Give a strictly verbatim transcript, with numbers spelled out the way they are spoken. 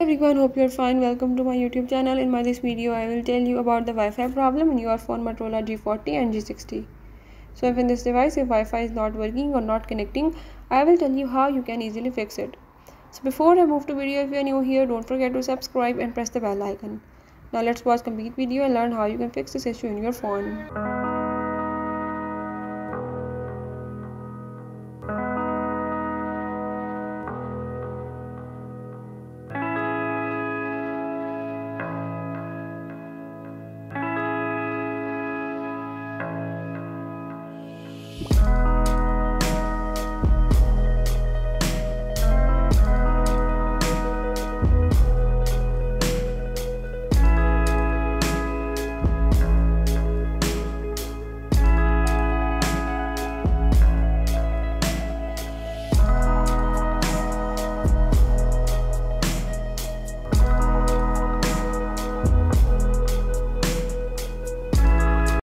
Everyone, hope you're fine. Welcome to my YouTube channel. In my this video I will tell you about the Wi-Fi problem in your phone Motorola G forty and G sixty. So if in this device if Wi-Fi is not working or not connecting, I will tell you how you can easily fix it. So before I move to video, if you are new here, don't forget to subscribe and press the bell icon. Now let's watch complete video and learn how you can fix this issue in your phone.